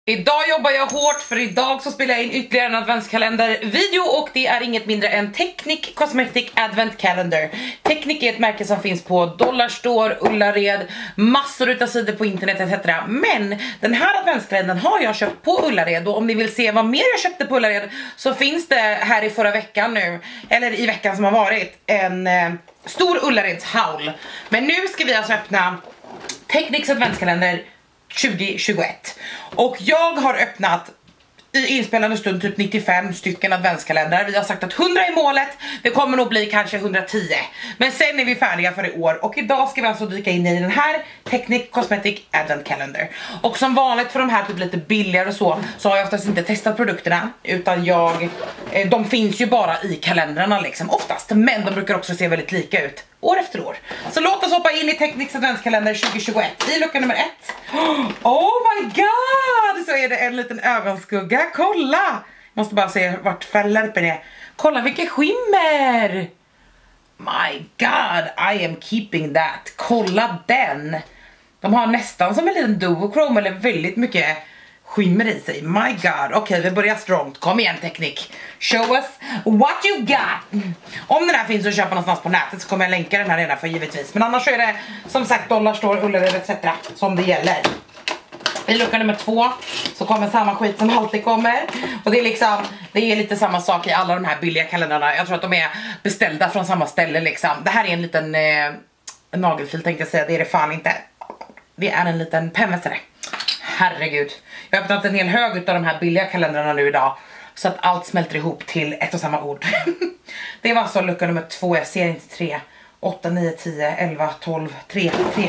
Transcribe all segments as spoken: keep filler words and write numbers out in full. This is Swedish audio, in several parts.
Idag jobbar jag hårt för idag så spelar jag in ytterligare en adventskalender-video och det är inget mindre än Technic Cosmetic Advent Calendar. Technic är ett märke som finns på Dollarstore, Ullared, massor utav sidor på internet et cetera. Men den här adventskalendern har jag köpt på Ullared och om ni vill se vad mer jag köpte på Ullared så finns det här i förra veckan nu, eller i veckan som har varit, en eh, stor Ullareds haul. Men nu ska vi alltså öppna Technics adventskalender tjugo tjugoett. Och jag har öppnat i inspelande stund typ nittiofem stycken adventskalendrar. Vi har sagt att hundra är målet. Det kommer nog bli kanske hundratio. Men sen är vi färdiga för i år. Och idag ska vi alltså dyka in i den här Technic Cosmetic Advent Calendar. Och som vanligt för de här typ lite billigare och så, så har jag oftast inte testat produkterna. Utan jag, eh, de finns ju bara i kalendrarna liksom oftast. Men de brukar också se väldigt lika ut år efter år. Så låt oss hoppa in i Technics adventskalender tjugo tjugoett. I lucka nummer ett. Oh my god! Så är det en liten ögonskugga. Kolla! Måste bara se vart fällärpen är. Kolla vilket skimmer! My god, I am keeping that. Kolla den. De har nästan som en liten duochrome eller väldigt mycket skimmer i sig. My god. Okej, okay, vi börjar strongt. Kom igen Technic. Show us what you got. Om den här finns att köpa någonstans på nätet så kommer jag länka den här redan för givetvis. Men annars så är det som sagt Dollarstore, Ullared et cetera som det gäller. I lucka nummer två så kommer samma skit som alltid kommer. Och det är liksom, det är lite samma sak i alla de här billiga kalendrarna. Jag tror att de är beställda från samma ställe liksom. Det här är en liten eh, nagelfil tänkte jag säga, det är det fan inte. Det är en liten penvässare. Herregud. Jag har öppnat en hel hög av de här billiga kalendrarna nu idag. Så att allt smälter ihop till ett och samma ord. Det var alltså lucka nummer två, jag ser inte tre. åtta, nio, tio, elva, tolv, tre, tre.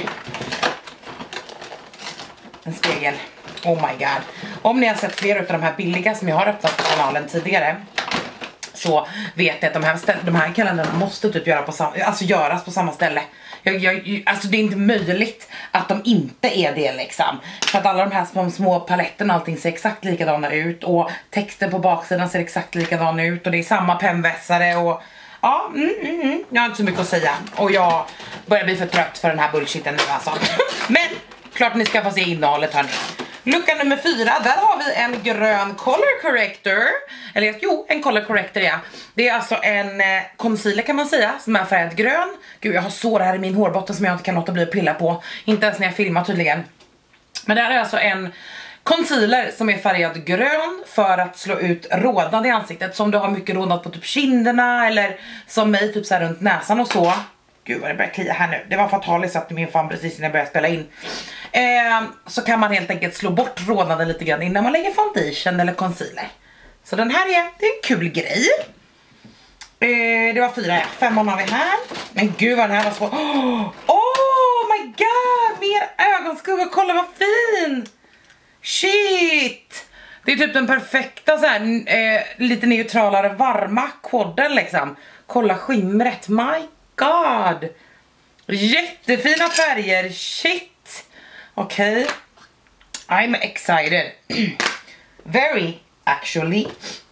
En spegel. Oh my god. Om ni har sett flera av de här billiga som jag har öppnat på kanalen tidigare, så vet jag att de här, de här kalendrarna måste typ göra på sam alltså göras på samma ställe. Jag, jag, alltså det är inte möjligt att de inte är det liksom. För att alla de här små, små paletterna och allting ser exakt likadana ut. Och texten på baksidan ser exakt likadan ut. Och det är samma pennvässare och ja, mm, mm, mm. Jag har inte så mycket att säga. Och jag börjar bli för trött för den här bullshiten nu alltså. Men klart ni ska få se innehållet hörni. Lucka nummer fyra, där har vi en grön color corrector. Eller jo, en color corrector ja. Det är alltså en eh, concealer kan man säga, som är färgad grön. Gud, jag har sår här i min hårbotten som jag inte kan låta bli att pilla på. Inte ens när jag filmar tydligen. Men det här är alltså en concealer som är färgad grön för att slå ut rodnad i ansiktet. Som du har mycket rodnad på typ kinderna eller som mig typ så här runt näsan och så. Gud vad det börjar klia här nu. Det var fataliskt att min fan precis när jag började spela in. Eh, så kan man helt enkelt slå bort rodnaden lite grann innan man lägger foundation eller concealer. Så den här är, det är en kul grej. Eh, det var fyra, ja. Femman har vi här. Men gud vad den här var svår. Oh, oh my god, mer ögonskugga. Kolla vad fin. Shit. Det är typ den perfekta så här, eh, lite neutralare varma kodden liksom. Kolla skimret, my god. Jättefina färger, shit. Okej, okay. I'm excited. Very actually.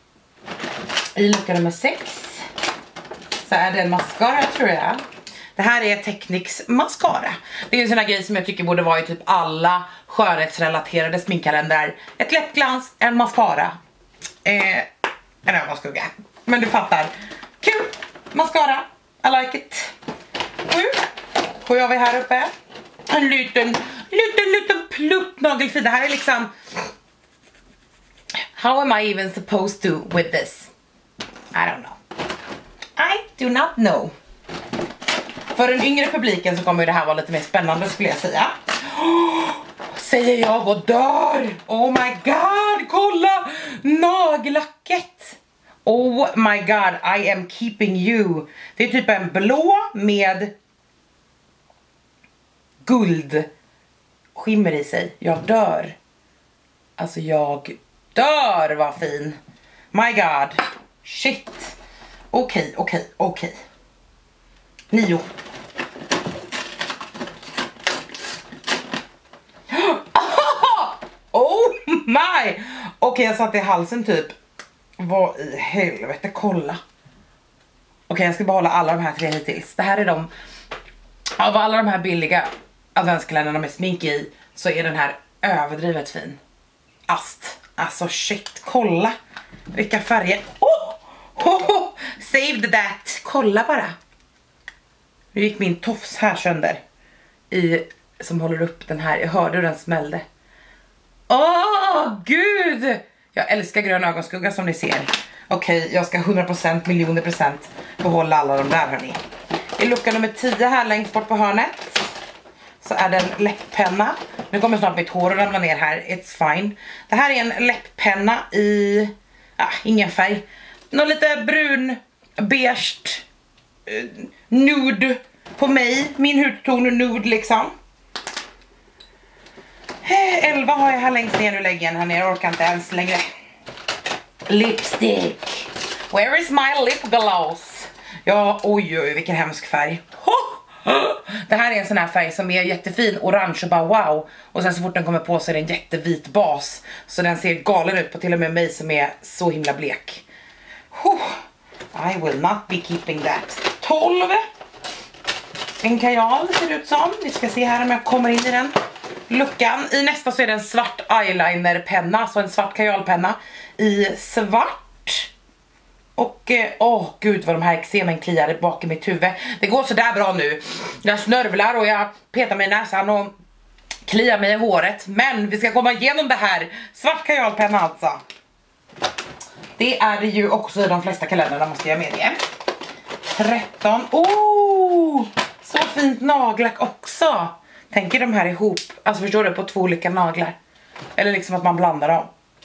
I lucka nummer sex så är det en mascara tror jag. Det här är Technics mascara. Det är en sån här grej som jag tycker borde vara i typ alla skönhetsrelaterade sminkkalendrar. Ett läppglans, en mascara, eh, en ögonskugga. Men du fattar. Kul, mascara, I like it. Sju, sju har vi här uppe. En liten, liten, liten plutt nagelfil. Det här är liksom... How am I even supposed to with this? I don't know. I do not know. För den yngre publiken så kommer det här vara lite mer spännande skulle jag säga. Oh, säger jag och dör. Oh my god, kolla! Nagellacket. Oh my god, I am keeping you. Det är typ en blå med guld skimmer i sig. Jag dör. Alltså jag dör, vad fin. My god. Shit. Okej, okay, okej, okay, okej. Okay. Nio. Oh my. Okej, okay, jag satt i halsen typ. Vad i helvete, kolla. Okej, okay, jag ska behålla alla de här tre hittills. Det här är de. Av alla de här billiga adventskalendrarna med smink i så är den här överdrivet fin. ast. Alltså shit, kolla. Vilka färger. Oh! Oh, oh! Saved that. Kolla bara. Nu gick min tofs här sönder. I, som håller upp den här. Jag hörde hur den smällde. Åh, oh, gud. Jag älskar grön ögonskugga som ni ser. Okej, okay, jag ska hundra procent, miljoner procent behålla alla de där, hörni. I lucka nummer tio här längst bort på hörnet så är det en läpppenna. Nu kommer snart mitt hår att ramla ner här. It's fine. Det här är en läpppenna i... Ah, ingen färg. Någon lite brun, beige, uh, nude på mig. Min hudton är nude liksom. elva har jag här längst ner nu, lägger här ner. Jag orkar inte ens längre. Lipstick. Where is my lip gloss? Ja, oj oj, vilken hemsk färg. Det här är en sån här färg som är jättefin, orange och bara wow. Och sen så fort den kommer på så är det en jättevit bas. Så den ser galen ut på till och med mig som är så himla blek. I will not be keeping that. tolv. En kajal ser det ut som. Vi ska se här om jag kommer in i den luckan. I nästa så är det en svart eyelinerpenna, alltså en svart kajalpenna i svart. Och åh oh, gud vad de här eksemen kliar bak i mitt huvud. Det går så där bra nu. Jag snörvlar och jag petar mig i näsan och kliar mig i håret. Men vi ska komma igenom det här. Svart kajalpenna alltså. Det är det ju också i de flesta kalendrarna, måste jag medge. tretton. Oh, så fint nagellack också. Tänker de här ihop. Alltså förstår du, på två olika naglar. Eller liksom att man blandar dem.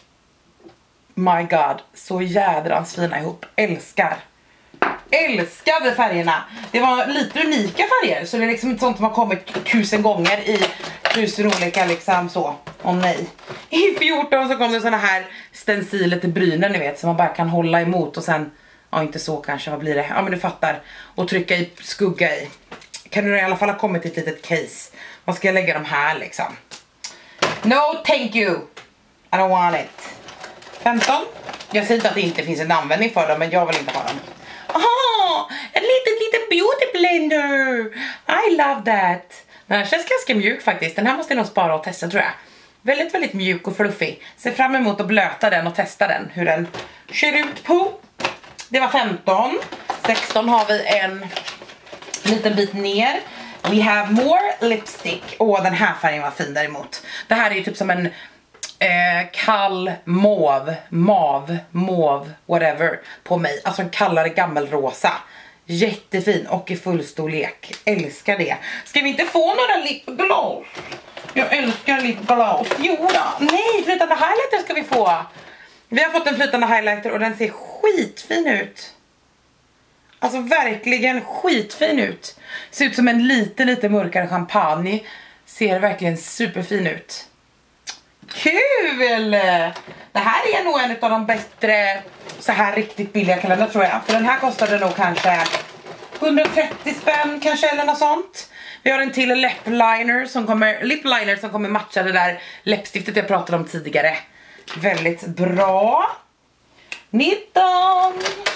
My god, så jädrans fina ihop. Älskar. Älskade färgerna. Det var lite unika färger. Så det är liksom inte sånt som har kommit tusen gånger i tusen olika liksom så. Åh nej. I fjorton så kom det såna här stenciler till brynen, ni vet. Som man bara kan hålla emot och sen, ja inte så kanske, vad blir det? Ja men du fattar. Och trycka i skugga i. Kan du i alla fall ha kommit till ett litet case. Vad ska jag lägga de här liksom? No thank you. I don't want it. femton. Jag säger inte att det inte finns en användning för dem, men jag vill inte ha dem. Åh, en liten liten beauty blender. I love that. Den här känns ganska mjuk faktiskt. Den här måste jag nog spara och testa tror jag. Väldigt, väldigt mjuk och fluffig. Ser fram emot att blöta den och testa den. Hur den ser ut på. Det var femton. sexton har vi en liten bit ner. We have more lipstick. Åh, den här färgen var fin däremot. Det här är ju typ som en eh, kall mauve, mav, mauve, whatever på mig. Alltså en kallare gammelrosa. Jättefin och i fullstorlek. Älskar det. Ska vi inte få några lipgloss? Jag älskar lipgloss. Jo då. Nej, flytande highlighter ska vi få. Vi har fått en flytande highlighter och den ser skitfin ut. Alltså verkligen skitfin ut. Ser ut som en lite lite mörkare champagne. Ser verkligen superfin ut. Kul! Det här är nog en av de bättre så här riktigt billiga kalendrar tror jag. För den här kostade nog kanske hundratrettio spänn kanske eller något sånt. Vi har en till läppliner som kommer, lipliner som kommer matcha det där läppstiftet jag pratade om tidigare. Väldigt bra. nitton.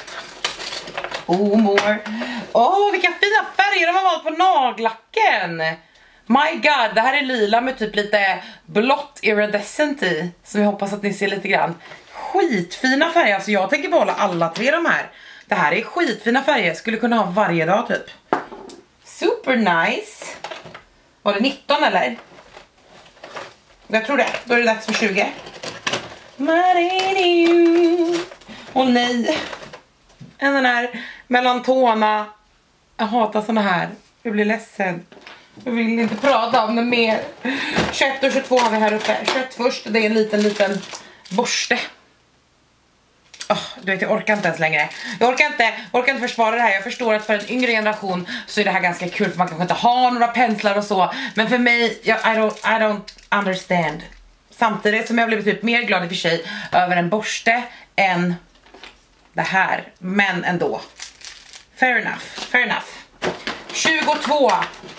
Oh, more. Åh, oh, vilka fina färger de har valt på naglacken. My god, det här är lila med typ lite blått iridescent i. Som jag hoppas att ni ser lite grann. Skitfina färger, alltså jag tänker behålla alla tre de här. Det här är skitfina färger, skulle kunna ha varje dag typ. Super nice. Var det nitton eller? Jag tror det, då är det dags för tjugo. Åh nej. En den här melantona. Jag hatar såna här. Jag blir ledsen. Jag vill inte prata om det mer. tjugoett och tjugotvå har vi här uppe. tjugoett först, det är en liten liten borste. Oh, du vet, jag orkar inte ens längre. Jag orkar inte, orkar inte försvara det här. Jag förstår att för en yngre generation så är det här ganska kul. För man kanske inte har några penslar och så. Men för mig, jag, I, don't, I don't understand. Samtidigt som jag blev typ mer glad i och för sig över en borste än det här. Men ändå. Fair enough, fair enough. tjugotvå.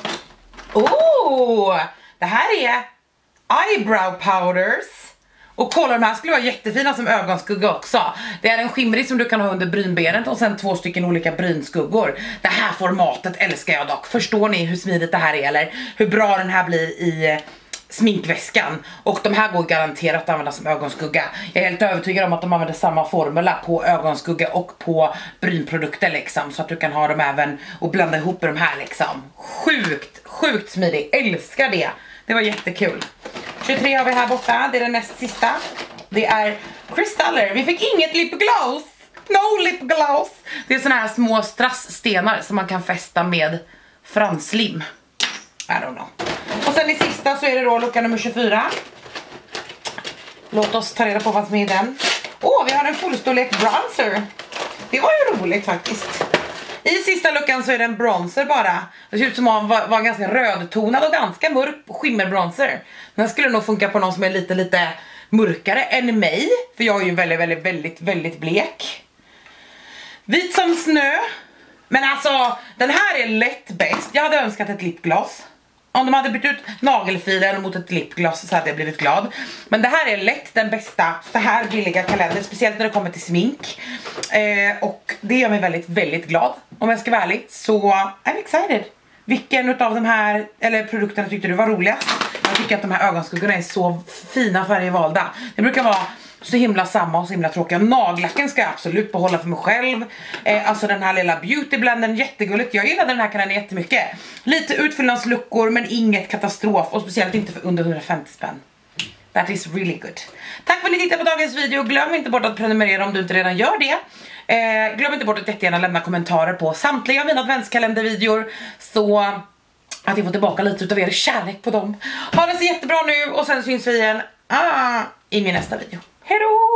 Oh, det här är eyebrow powders. Och kolla, de här skulle vara jättefina som ögonskugga också. Det är en skimrig som du kan ha under brynbenet och sen två stycken olika brynskuggor. Det här formatet älskar jag dock. Förstår ni hur smidigt det här är eller hur bra den här blir i sminkväskan. Och de här går garanterat att använda som ögonskugga. Jag är helt övertygad om att de använder samma formula på ögonskugga och på brynprodukter liksom. Så att du kan ha dem även och blanda ihop de här liksom. Sjukt, sjukt smidig. Älskar det. Det var jättekul. tjugotre har vi här borta. Det är den näst sista. Det är Kristaller. Vi fick inget lipgloss. No lipgloss. Det är såna här små strassstenar som man kan fästa med franslim. I don't know. Och sen i sista så är det då lucka nummer tjugofyra. Låt oss ta reda på vad som är i den. Åh, oh, vi har en fullstorlek bronzer. Det var ju roligt faktiskt. I sista luckan så är det en bronzer bara. Det ser ut som att var, var en ganska rödtonad och ganska mörk skimmerbronzer. Den skulle nog funka på någon som är lite lite mörkare än mig. För jag är ju väldigt väldigt väldigt väldigt blek. Vit som snö. Men alltså, den här är lätt bäst. Jag hade önskat ett lipgloss. Om de hade bytt ut nagelfilen mot ett lipgloss så hade jag blivit glad. Men det här är lätt den bästa så här billiga kalender. Speciellt när det kommer till smink. eh, Och det gör mig väldigt, väldigt glad. Om jag ska vara ärlig. Så I'm excited. Vilken av de här eller produkterna tyckte du var roligast? Jag tycker att de här ögonskuggorna är så fina färger valda. Det brukar vara så himla samma och så himla tråkiga. Nagellacken ska jag absolut behålla för mig själv. eh, Alltså den här lilla beautyblenden, jättegulligt. Jag gillade den här kalendern jättemycket. Lite utfyllnadsluckor men inget katastrof. Och speciellt inte för under hundrafemtio spänn. That is really good. Tack för att ni tittade på dagens video. Glöm inte bort att prenumerera om du inte redan gör det. eh, Glöm inte bort att jättegärna lämna kommentarer på samtliga av mina adventskalendervideor, så att jag får tillbaka lite utav er kärlek på dem. Ha det så jättebra nu och sen syns vi igen ah, i min nästa video. Hej då!